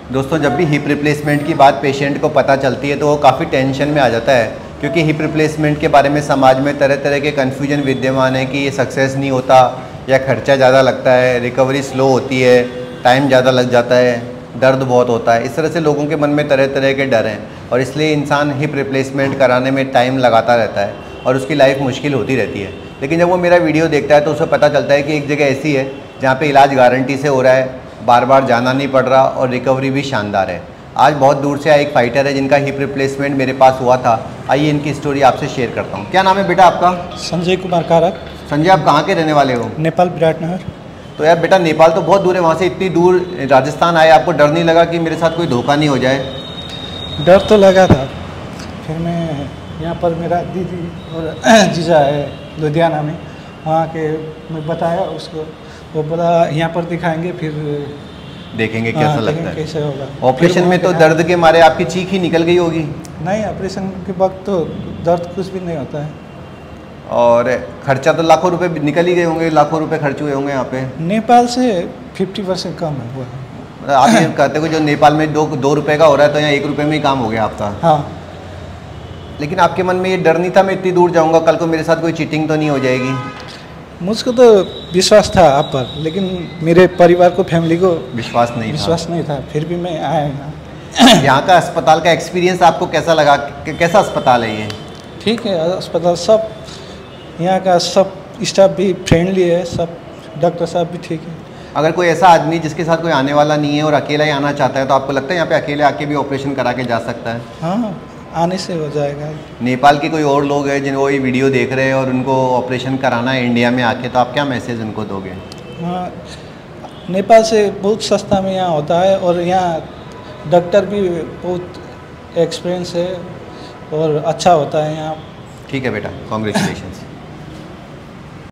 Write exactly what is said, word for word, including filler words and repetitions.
दोस्तों, जब भी हिप रिप्लेसमेंट की बात पेशेंट को पता चलती है तो वो काफ़ी टेंशन में आ जाता है, क्योंकि हिप रिप्लेसमेंट के बारे में समाज में तरह तरह के कन्फ्यूजन विद्यमान है कि ये सक्सेस नहीं होता या खर्चा ज़्यादा लगता है, रिकवरी स्लो होती है, टाइम ज़्यादा लग जाता है, दर्द बहुत होता है। इस तरह से लोगों के मन में तरह तरह के डर हैं और इसलिए इंसान हिप रिप्लेसमेंट कराने में टाइम लगाता रहता है और उसकी लाइफ मुश्किल होती रहती है। लेकिन जब वो मेरा वीडियो देखता है तो उसे पता चलता है कि एक जगह ऐसी है जहाँ पे इलाज गारंटी से हो रहा है, बार बार जाना नहीं पड़ रहा और रिकवरी भी शानदार है। आज बहुत दूर से आया एक फाइटर है जिनका हिप रिप्लेसमेंट मेरे पास हुआ था। आइए इनकी स्टोरी आपसे शेयर करता हूँ। क्या नाम है बेटा आपका? संजय कुमार कारक। संजय, आप कहाँ के रहने वाले हो? नेपाल, विराटनगर। तो यार बेटा, नेपाल तो बहुत दूर है, वहाँ से इतनी दूर राजस्थान आए, आपको डर नहीं लगा कि मेरे साथ कोई धोखा नहीं हो जाए? डर तो लगा था। फिर मैं यहाँ पर मेरा दीदी और जीजा है लुधियाना में, वहाँ के मैं बताया उसको, वो बोला यहाँ पर दिखाएंगे फिर देखेंगे कैसा लगता है, कैसे होगा। ऑपरेशन में तो दर्द के मारे आपकी चीख ही निकल गई होगी? नहीं, ऑपरेशन के वक्त तो दर्द कुछ भी नहीं होता है। और खर्चा तो लाखों रुपए निकल ही गए होंगे, लाखों रुपए खर्च हुए होंगे यहाँ पे? नेपाल से फिफ्टी परसेंट कम है हुआ। मतलब आप ये कहते हो जो नेपाल में दो दो रुपये का हो रहा है तो यहाँ एक रुपये में ही काम हो गया आपका? हाँ। लेकिन आपके मन में ये डर नहीं था मैं इतनी दूर जाऊँगा, कल को मेरे साथ कोई चीटिंग तो नहीं हो जाएगी? मुझको तो विश्वास था आप पर, लेकिन मेरे परिवार को, फैमिली को विश्वास नहीं विश्वास था। नहीं था। फिर भी मैं आया यहाँ। यहाँ का अस्पताल का एक्सपीरियंस आपको कैसा लगा? कैसा अस्पताल है ये? ठीक है अस्पताल, सब यहाँ का सब स्टाफ भी फ्रेंडली है, सब डॉक्टर साहब भी ठीक है। अगर कोई ऐसा आदमी जिसके साथ कोई आने वाला नहीं है और अकेला ही आना चाहता है तो आपको लगता है यहाँ पे अकेले आके भी ऑपरेशन करा के जा सकता है? हाँ, आने से हो जाएगा। नेपाल के कोई और लोग हैं जिनको ये वीडियो देख रहे हैं और उनको ऑपरेशन कराना है इंडिया में आके, तो आप क्या मैसेज उनको दोगे? हाँ, नेपाल से बहुत सस्ता में यहाँ होता है और यहाँ डॉक्टर भी बहुत एक्सपीरियंस है और अच्छा होता है यहाँ। ठीक है बेटा, कॉन्ग्रेचुलेशंस।